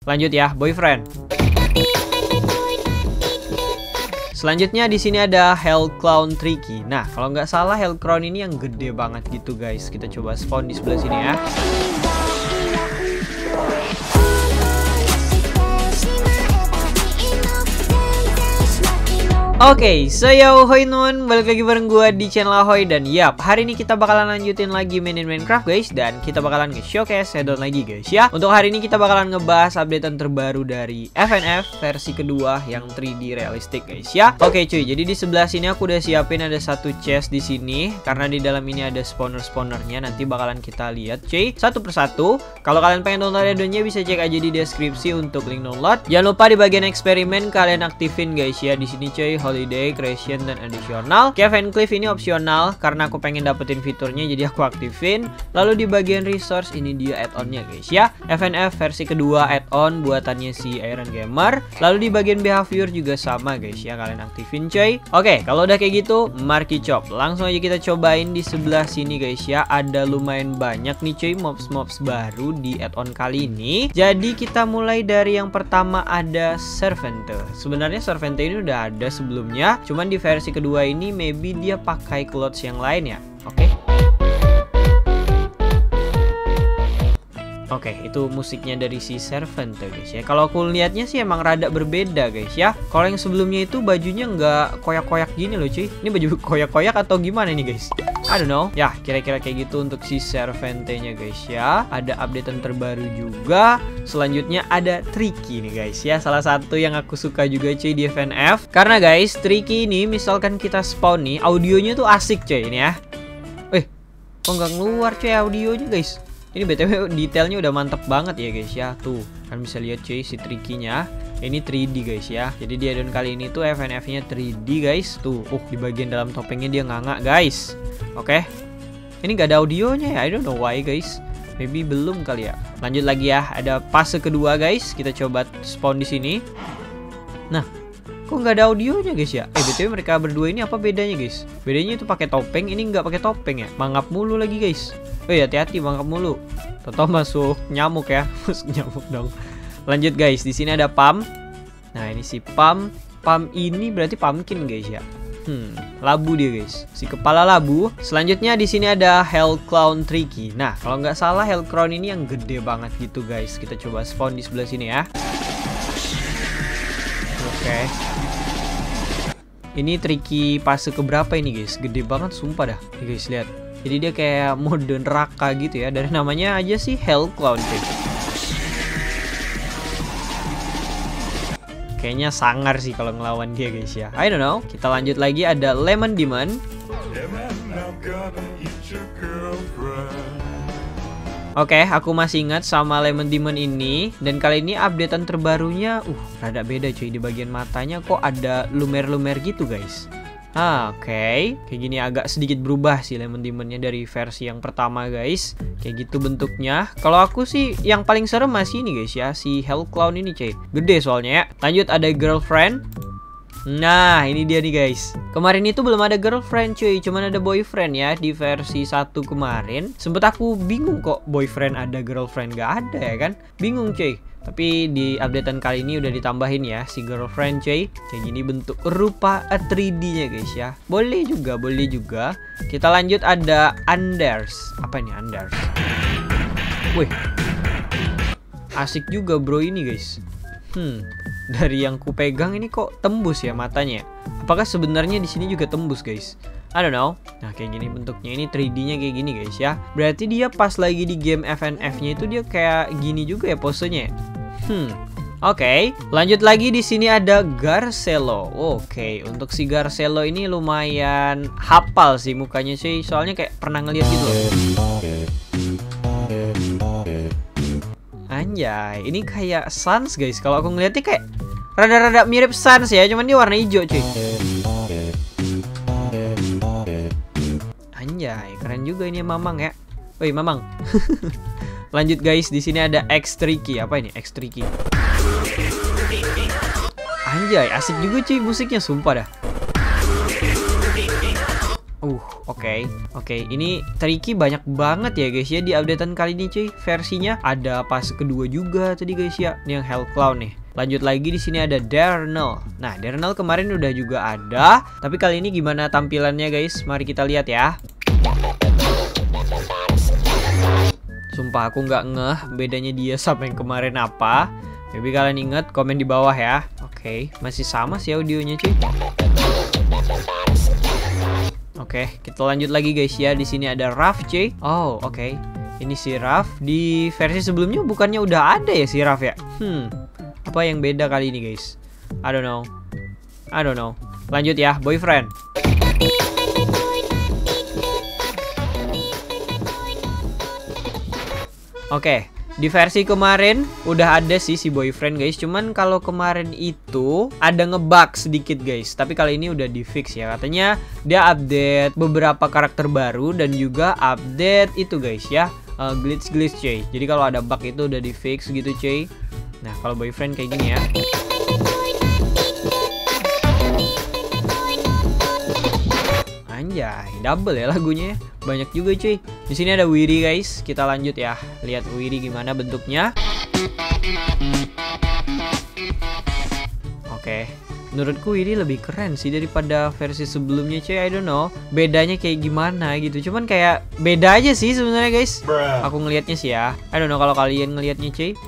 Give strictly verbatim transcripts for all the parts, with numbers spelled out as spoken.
Lanjut ya, boyfriend. Selanjutnya di sini ada Hell Clown Tricky. Nah, kalau nggak salah Hell Clown ini yang gede banget gitu guys. Kita coba spawn di sebelah sini ya. Oke, okay, so yo, hoi nun, balik lagi bareng gue di channel Ahoy. Dan yap, hari ini kita bakalan lanjutin lagi mainin Minecraft guys. Dan kita bakalan nge-showcase add-on lagi guys ya. Untuk hari ini kita bakalan ngebahas updatean terbaru dari F N F versi kedua yang tiga D realistik guys ya. Oke okay, cuy, jadi di sebelah sini aku udah siapin ada satu chest di sini. Karena di dalam ini ada spawner-spawnernya, nanti bakalan kita lihat cuy satu persatu. Kalau kalian pengen download add-onnya bisa cek aja di deskripsi untuk link download. Jangan lupa di bagian eksperimen kalian aktifin guys ya. Di sini cuy, holiday, creation, dan additional. Cave and cliff ini opsional karena aku pengen dapetin fiturnya, jadi aku aktifin. Lalu di bagian resource ini dia add-onnya guys ya. F N F versi kedua add-on buatannya si Iron Gamer. Lalu di bagian behavior juga sama guys ya, kalian aktifin coy. Oke, kalau udah kayak gitu, Marky Chop. Langsung aja kita cobain di sebelah sini guys ya. Ada lumayan banyak nih coy mobs-mobs baru di add-on kali ini. Jadi kita mulai dari yang pertama ada Servante. Sebenarnya Servante ini udah ada sebelum sebelumnya, cuman di versi kedua ini maybe dia pakai clothes yang lain ya. Oke. Okay. Oke, okay, itu musiknya dari si Servante guys ya. Kalau aku lihatnya sih emang rada berbeda guys ya. Kalau yang sebelumnya itu bajunya nggak koyak-koyak gini loh cuy. Ini baju koyak-koyak atau gimana nih guys? I don't know. Ya, kira-kira kayak gitu untuk si Servante-nya guys ya. Ada updatean terbaru juga. Selanjutnya ada Tricky nih guys ya. Salah satu yang aku suka juga cuy di F N F. Karena guys, Tricky ini misalkan kita spawn nih, audionya tuh asik cuy ini ya. Eh, kok nggak keluar cuy audionya guys? Ini B T W detailnya udah mantep banget ya guys ya. Tuh, kan bisa lihat cuy si Tricky-nya. Ini tiga D guys ya. Jadi di add-on kali ini tuh F N F-nya tiga D guys. Tuh, uh di bagian dalam topengnya dia nganga guys. Oke. Okay. Ini gak ada audionya ya. I don't know why guys. Maybe belum kali ya. Lanjut lagi ya. Ada fase kedua guys. Kita coba spawn di sini. Nah, kok nggak ada audionya guys ya? Eh B T W mereka berdua ini apa bedanya guys? Bedanya itu pakai topeng, ini nggak pakai topeng ya. Mangap mulu lagi guys. Oh ya, hati-hati mangap mulu. Toto masuk nyamuk ya. Masuk nyamuk dong. Lanjut guys, di sini ada Pam. Nah, ini si Pam. Pam ini berarti pumpkin guys ya. Hmm, labu dia guys. Si kepala labu. Selanjutnya di sini ada Hell Clown Tricky. Nah, kalau nggak salah Hell Clown ini yang gede banget gitu guys. Kita coba spawn di sebelah sini ya. Oke. Okay. Ini Tricky fase keberapa ini guys? Gede banget sumpah dah. Nih guys lihat. Jadi dia kayak mode neraka gitu ya. Dari namanya aja sih Hell Clown Tricky. Kayaknya sangar sih kalau ngelawan dia guys ya. I don't know. Kita lanjut lagi ada Lemon Demon. Oke, okay, aku masih ingat sama Lemon Demon ini. Dan kali ini updatean terbarunya Uh, rada beda cuy. Di bagian matanya kok ada lumer-lumer gitu guys. Ah, oke okay. Kayak gini agak sedikit berubah sih Lemon Demonnya dari versi yang pertama guys. Kayak gitu bentuknya. Kalau aku sih yang paling serem masih ini guys ya, si Hell Clown ini cuy. Gede soalnya ya. Lanjut ada Girlfriend. Nah, ini dia nih guys. Kemarin itu belum ada girlfriend cuy, cuman ada boyfriend ya di versi satu kemarin. Sempet aku bingung kok boyfriend ada girlfriend gak ada ya kan. Bingung cuy. Tapi di updatean kali ini udah ditambahin ya si girlfriend cuy. Kayak gini bentuk rupa tiga D-nya guys ya. Boleh juga, boleh juga. Kita lanjut ada Anders. Apa ini Anders? Wih. Asik juga bro ini guys. Hmm. Dari yang ku pegang ini kok tembus ya matanya. Apakah sebenarnya di sini juga tembus guys? I don't know. Nah kayak gini bentuknya, ini tiga D-nya kayak gini guys ya. Berarti dia pas lagi di game F N F-nya itu dia kayak gini juga ya posenya. Hmm. Oke, okay. Lanjut lagi di sini ada Garcelo. Oke, okay. Untuk si Garcelo ini lumayan hafal sih mukanya sih, soalnya kayak pernah ngeliat gitu loh. Anjay, ini kayak Sans guys. Kalau aku ngeliatnya kayak rada-rada mirip Sans ya, cuman dia warna hijau cuy. Anjay, keren juga ini Mamang ya. Woi Mamang. Lanjut guys, di sini ada X Tricky. Apa ini X Tricky? Anjay, asik juga cuy musiknya sumpah dah. Uh, Oke, okay. oke. Okay. Ini tricky banyak banget ya guys ya di updatean kali ini cuy. Versinya ada pas kedua juga tadi guys ya. Ini yang Hell Clown nih. Lanjut lagi di sini ada Darnell. Nah, Darnell kemarin udah juga ada, tapi kali ini gimana tampilannya guys? Mari kita lihat ya. Sumpah aku nggak ngeh bedanya dia sama yang kemarin apa. Maybe kalian inget, komen di bawah ya. Oke, okay. Masih sama sih audionya cuy. Oke, okay, kita lanjut lagi guys ya. Di sini ada Raph cuy. Oh, oke. Okay. Ini si Raph. Di versi sebelumnya bukannya udah ada ya si Raph ya? Hmm. Apa yang beda kali ini guys? I don't know. I don't know. Lanjut ya, boyfriend. Oke, okay. Di versi kemarin udah ada sih si boyfriend guys. Cuman kalau kemarin itu ada ngebug sedikit guys. Tapi kali ini udah di fix ya. Katanya dia update beberapa karakter baru dan juga update itu guys ya, uh, glitch-glitch cuy. Jadi kalau ada bug itu udah di fix gitu cuy. Nah kalau boyfriend kayak gini ya. Anjay, double ya lagunya. Banyak juga cuy. Di sini ada Wiri guys. Kita lanjut ya. Lihat Wiri gimana bentuknya. Oke. Menurutku Wiri lebih keren sih daripada versi sebelumnya cuy. I don't know. Bedanya kayak gimana gitu. Cuman kayak beda aja sih sebenarnya guys. Bruh. Aku ngelihatnya sih ya. I don't know kalau kalian ngelihatnya cuy.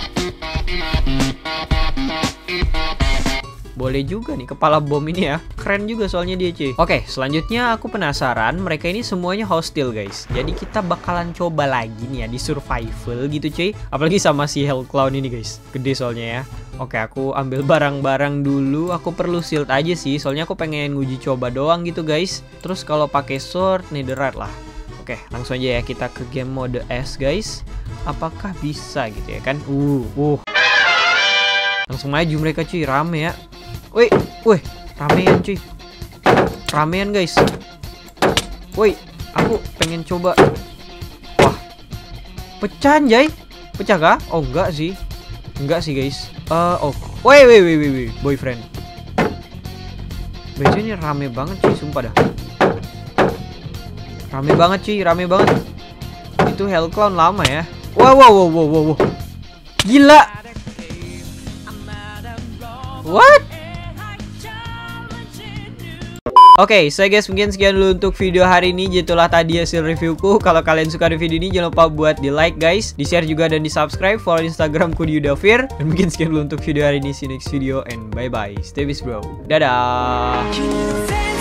Boleh juga nih kepala bom ini ya. Keren juga soalnya dia cuy. Oke, selanjutnya aku penasaran. Mereka ini semuanya hostile guys. Jadi kita bakalan coba lagi nih ya di survival gitu cuy. Apalagi sama si Hell Clown ini guys. Gede soalnya ya. Oke, aku ambil barang-barang dulu. Aku perlu shield aja sih. Soalnya aku pengen nguji coba doang gitu guys. Terus kalau pakai sword, netherite lah. Oke, langsung aja ya kita ke game mode S guys. Apakah bisa gitu ya kan? Uh, uh. Langsung maju mereka cuy. Rame ya. Woi, woi, ramean cuy. Ramean guys. Woi, aku pengen coba. Wah. Pecah anjay. Pecah kah? Oh, enggak sih. Enggak sih guys. Eh, uh, oh. Woi, woi, woi, woi, boyfriend. Bejo ini rame banget cuy, sumpah dah. Rame banget cuy, rame banget. Itu Hell Clown lama ya. Wow, wow, wow, wow, wow. Gila. What? Oke, okay, so guys mungkin sekian dulu untuk video hari ini. Jitulah tadi hasil reviewku. Kalau kalian suka di video ini jangan lupa buat di like guys, di share juga dan di subscribe. Follow Instagramku di Yudafir. Dan mungkin sekian dulu untuk video hari ini. See you next video and bye bye. Stay peace bro. Dadah.